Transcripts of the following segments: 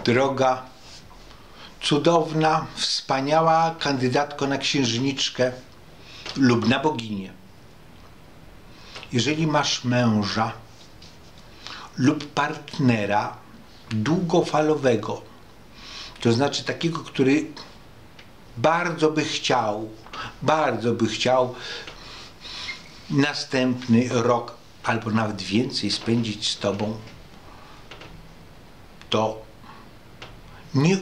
droga, cudowna, wspaniała kandydatko na księżniczkę lub na boginię. Jeżeli masz męża lub partnera długofalowego, to znaczy takiego, który bardzo by chciał następny rok albo nawet więcej spędzić z tobą, to nie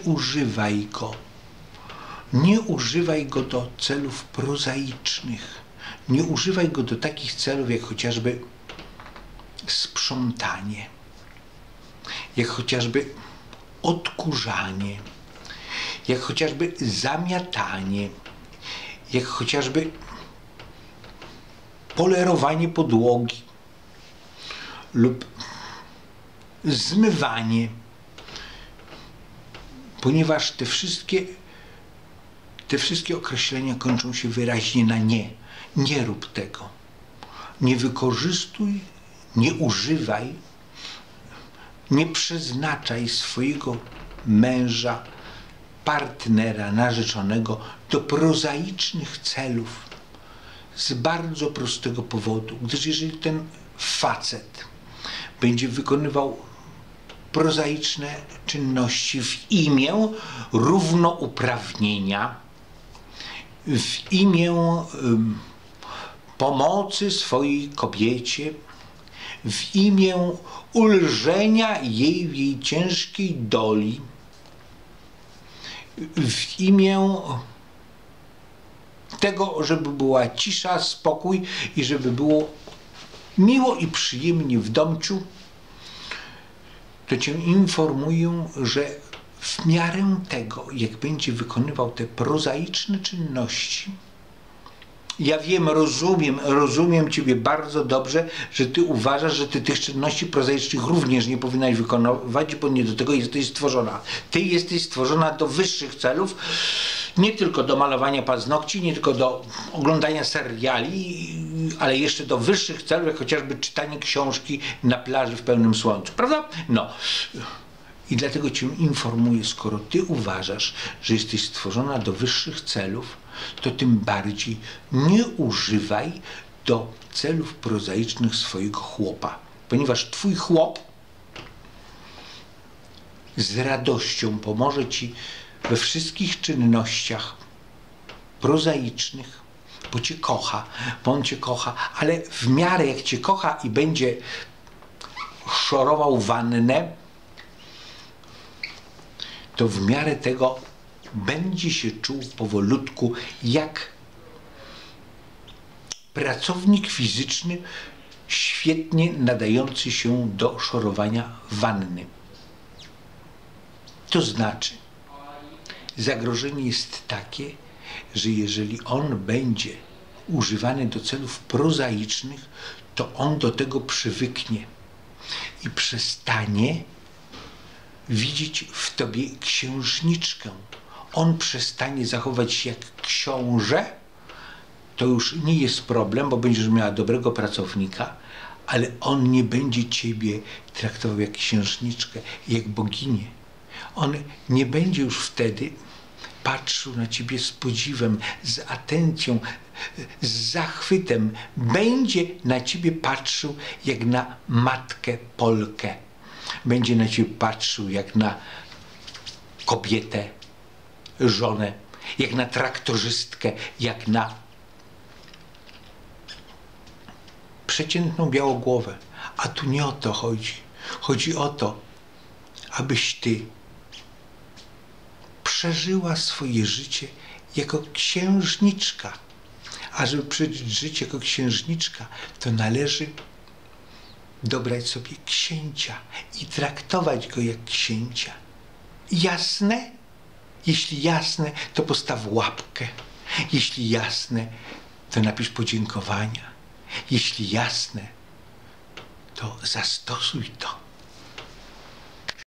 używaj go do celów prozaicznych, nie używaj go do takich celów jak chociażby sprzątanie, jak chociażby odkurzanie, jak chociażby zamiatanie, jak chociażby polerowanie podłogi lub zmywanie, ponieważ te wszystkie określenia kończą się wyraźnie na nie. Nie rób tego. Nie wykorzystuj, nie używaj, nie przeznaczaj swojego męża, partnera, narzeczonego do prozaicznych celów z bardzo prostego powodu. Gdyż jeżeli ten facet będzie wykonywał prozaiczne czynności w imię równouprawnienia, w imię pomocy swojej kobiecie, w imię ulżenia jej w jej ciężkiej doli, w imię tego, żeby była cisza, spokój i żeby było miło i przyjemnie w domciu, to cię informuję, że w miarę tego, jak będzie wykonywał te prozaiczne czynności, ja wiem, rozumiem ciebie bardzo dobrze, że ty uważasz, że ty tych czynności prozaicznych również nie powinnaś wykonywać, bo nie do tego jesteś stworzona. Ty jesteś stworzona do wyższych celów, nie tylko do malowania paznokci, nie tylko do oglądania seriali, ale jeszcze do wyższych celów, jak chociażby czytanie książki na plaży w pełnym słońcu, prawda? No. I dlatego cię informuję, skoro ty uważasz, że jesteś stworzona do wyższych celów, to tym bardziej nie używaj do celów prozaicznych swojego chłopa, ponieważ twój chłop z radością pomoże ci we wszystkich czynnościach prozaicznych, bo cię kocha, bo on cię kocha, ale w miarę jak cię kocha i będzie szorował wannę, to w miarę tego będzie się czuł powolutku jak pracownik fizyczny świetnie nadający się do szorowania wanny. To znaczy, zagrożenie jest takie, że jeżeli on będzie używany do celów prozaicznych, to on do tego przywyknie i przestanie widzieć w tobie księżniczkę. On przestanie zachować się jak książę, to już nie jest problem, bo będziesz miała dobrego pracownika, ale on nie będzie ciebie traktował jak księżniczkę, jak boginię. On nie będzie już wtedy patrzył na ciebie z podziwem, z atencją, z zachwytem. Będzie na ciebie patrzył jak na matkę Polkę. Będzie na ciebie patrzył jak na kobietę, żonę, jak na traktorzystkę, jak na przeciętną białogłowę. A tu nie o to chodzi. Chodzi o to, abyś ty przeżyła swoje życie jako księżniczka. A żeby przeżyć życie jako księżniczka, to należy dobrać sobie księcia i traktować go jak księcia. Jasne? Jeśli jasne, to postaw łapkę. Jeśli jasne, to napisz podziękowania. Jeśli jasne, to zastosuj to.